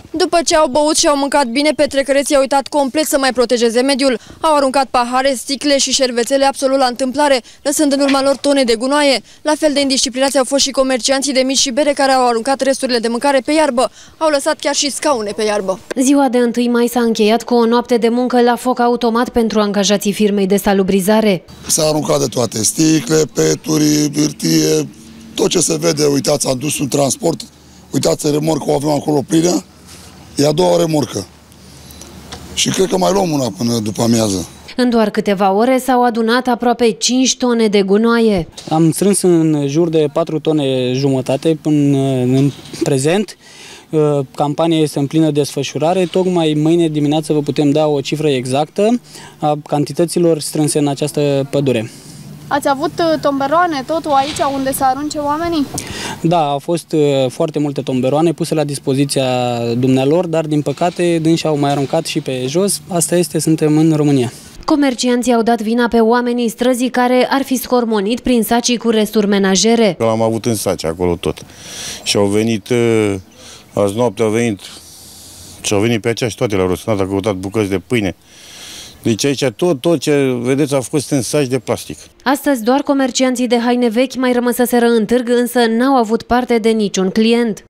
După ce au băut și au mâncat bine, petrecăreții au uitat complet să mai protejeze mediul. Au aruncat pahare, sticle și șervețele absolut la întâmplare, lăsând în urma lor tone de gunoaie. La fel de indisciplinați au fost și comercianții de mici și bere care au aruncat resturile de mâncare pe iarbă. Au lăsat chiar și scaune pe iarbă. Ziua de 1 mai s-a încheiat cu o noapte de muncă la foc automat pentru angajații firmei de salubrizare. S-a aruncat de toate, sticle, peturi, hârtie, tot ce se vede. Uitați, am dus un transport, uitați, remorca o avem acolo plină. E a doua remorcă și cred că mai luăm una până după amiază. În doar câteva ore s-au adunat aproape 5 tone de gunoaie. Am strâns în jur de 4 tone jumătate până în prezent. Campania este în plină desfășurare. Tocmai mâine dimineață vă putem da o cifră exactă a cantităților strânse în această pădure. Ați avut tomberoane, totul aici unde să arunce oamenii? Da, au fost foarte multe tomberoane puse la dispoziția dumnealor, dar din păcate dânsi au mai aruncat și pe jos. Asta este, suntem în România. Comercianții au dat vina pe oamenii străzii care ar fi scormonit prin sacii cu resturi menajere. L-am avut în saci acolo tot. Și au venit, azi noapte au venit, și au venit pe aceea și toate la răsunat, au căutat bucăți de pâine. Deci aici tot ce vedeți a fost în saci de plastic. Astăzi doar comercianții de haine vechi mai rămăseseră în târg, însă n-au avut parte de niciun client.